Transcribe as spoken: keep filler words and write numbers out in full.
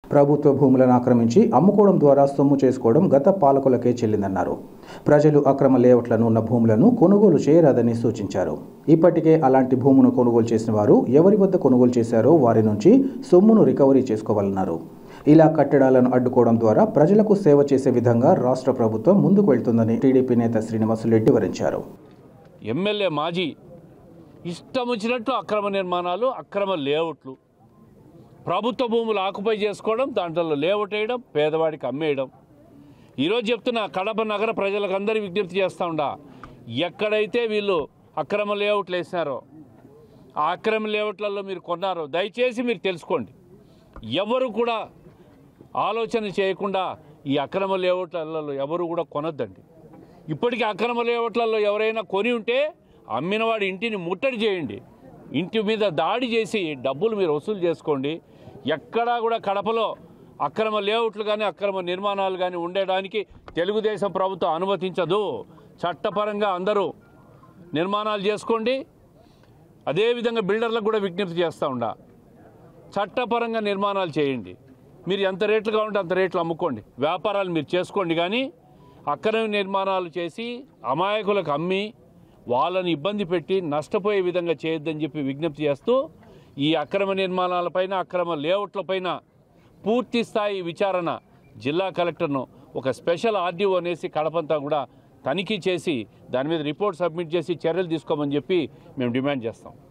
ప్రభుత్వ భూములను ఆక్రమించి అమ్ముకోవడం ద్వారా సొమ్ము చేసుకోవడం గత పాలకులకే చెల్లిందన్నారు. ప్రజలు అక్రమ లేఅవుట్లను ఉన్న భూములను కొనుగోలు చేయరాదని సూచించారు. ఇప్పటికే అలాంటి భూమును కొనుగోలు చేసిన వారు ఎవరి వద్ద కొనుగోలు చేశారో వారి నుంచి సొమ్మును రికవరీ చేసుకోవాలన్నారు. ఇలా కట్టడాలను అడ్డుకోవడం ద్వారా ప్రజలకు సేవ చేసే విధంగా రాష్ట్ర ప్రభుత్వం ముందుకు వెళ్తుందని టీడీపీ నేత శ్రీనివాసులరెడ్డి వివరించారు. ఎమ్మెల్యే మాజీ ఇష్టం వచ్చినట్టు అక్రమ నిర్మాణాలు, అక్రమ లేఅవుట్లు, ప్రభుత్వ భూములు ఆక్యుపై చేసుకోవడం, దాంట్లో లేఅవుట్ వేయడం, పేదవాడికి అమ్మేయడం. ఈరోజు చెప్తున్నా, కడప నగర ప్రజలకు అందరి విజ్ఞప్తి చేస్తూ ఉండా, ఎక్కడైతే వీళ్ళు అక్రమ లేఅవుట్లు వేసినారో ఆ అక్రమ లేఅవుట్లలో మీరు కొన్నారో దయచేసి మీరు తెలుసుకోండి. ఎవరు కూడా ఆలోచన చేయకుండా ఈ అక్రమ లేఅవుట్లలో ఎవరు కూడా కొనొద్దండి. ఇప్పటికీ అక్రమ లేఅవుట్లలో ఎవరైనా కొని ఉంటే అమ్మినవాడి ఇంటిని ముట్టడి చేయండి, ఇంటి మీద దాడి చేసి డబ్బులు మీరు వసూలు చేసుకోండి. ఎక్కడా కూడా కడపలో అక్రమ లేఅవుట్లు కానీ అక్రమ నిర్మాణాలు కానీ ఉండడానికి తెలుగుదేశం ప్రభుత్వం అనుమతించదు. చట్టపరంగా అందరూ నిర్మాణాలు చేసుకోండి. అదేవిధంగా బిల్డర్లకు కూడా విజ్ఞప్తి చేస్తూ ఉండా, చట్టపరంగా నిర్మాణాలు చేయండి. మీరు ఎంత రేట్లు కావాలంటే అంత రేట్లు అమ్ముకోండి, వ్యాపారాలు మీరు చేసుకోండి. కానీ అక్రమ నిర్మాణాలు చేసి అమాయకులకు అమ్మి వాళ్ళని ఇబ్బంది పెట్టి నష్టపోయే విధంగా చేయొద్దని చెప్పి విజ్ఞప్తి చేస్తూ, ఈ అక్రమ నిర్మాణాలపైన, అక్రమ లేఅవుట్లపైన పూర్తి స్థాయి విచారణ జిల్లా కలెక్టర్ను ఒక స్పెషల్ ఆర్డీఓ అనేసి కడపంతా కూడా తనిఖీ చేసి దాని మీద రిపోర్ట్ సబ్మిట్ చేసి చర్యలు తీసుకోమని చెప్పి మేము డిమాండ్ చేస్తాం.